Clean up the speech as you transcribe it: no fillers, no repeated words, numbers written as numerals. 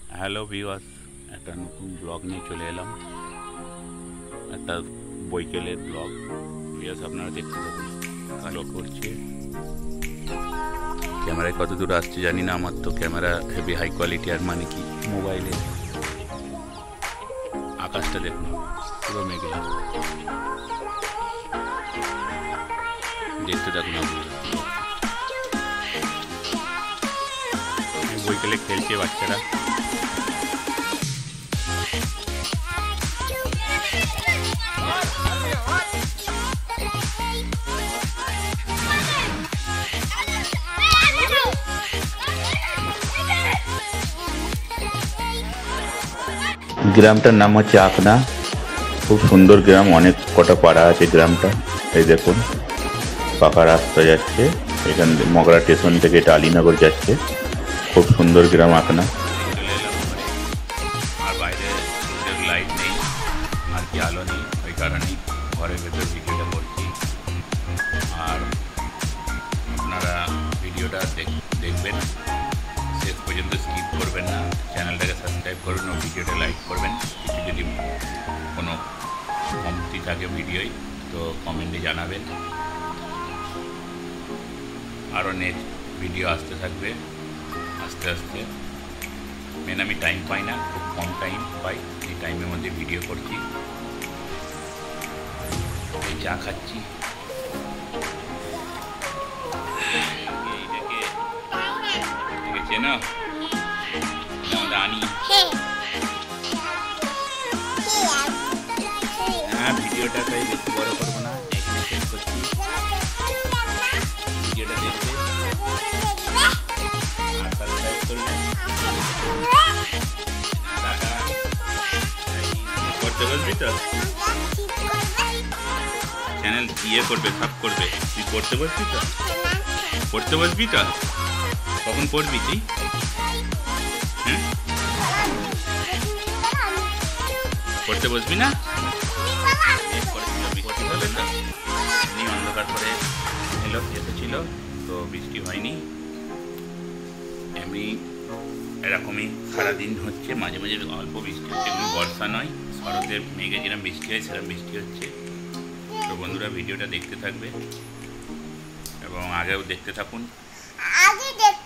Hello viewers, একটা নতুন blog নিয়ে চলে এলাম। একটা বৈকালের ব্লগ। ভিউয়ার্স আপনারা দেখতে থাকুন। কালো করছে, ক্যামেরায় কত দূর আসছে জানি না। আমার তো ক্যামেরা হেভি হাই কোয়ালিটি, আর মানে কি মোবাইলে। আকাশটা দেখুন, পুরো মেঘলা। দেখতে থাকুন আপনারা। বৈকালে খেলছে বাচ্চারা। গ্রামটার নাম হচ্ছে আকনা। খুব সুন্দর গ্রাম, অনেক কটা পাড়া আছে গ্রামটা। এই দেখুন পাকা রাস্তা যাচ্ছে এখান থেকে, মগরা স্টেশন থেকে এটা আলীনগর যাচ্ছে। খুব সুন্দর গ্রাম আকনা। আর বাইরে লাইট নেই, আর কি আলো নেই, ওই কারণে ঘরের ভেতর ভিডিওটা করছি। আর আপনারা ভিডিওটা দেখবেন, শেষ পর্যন্ত স্কিপ করবেন না। চ্যানেলটাকে সাবস্ক্রাইব করুন ও ভিডিওটা লাইক করবেন। কিছু যদি কোনো কমতি থাকে ভিডিওয় তো কমেন্টে জানাবেন। আরও নেক্সট ভিডিও আসতে থাকবে আস্তে আস্তে। মেন আমি টাইম পাই না, খুব কম টাইম পাই, এই টাইমের মধ্যে ভিডিও করছি। চা খাচ্ছি। চেনো রানী? হ্যাঁ, ভিডিওটা তাই বেশি বড় করবো না, এখানে শেষ করছি। ভিডিওটা দেখবে আর সাবস্ক্রাইব করবেন। করতে বলবি তো, চ্যানেল ইয়ে করবে, সাব করবে। তুই পড়তে বলবি তো, পড়তে বলবি তো? কখন পড়বি তুই? হ্যাঁ, পড়তে বসবি না? অন্ধকার করে এলো, এসেছিল তো বৃষ্টি হয়নি। এমনি এরকমই সারাদিন হচ্ছে, মাঝে মাঝে অল্প বৃষ্টি হচ্ছে, কোনো বর্ষা নয়। শরতের মেঘে যেরকম বৃষ্টি হয় সেরকম বৃষ্টি হচ্ছে। তো বন্ধুরা ভিডিওটা দেখতে থাকবে এবং আগেও দেখতে থাকুন।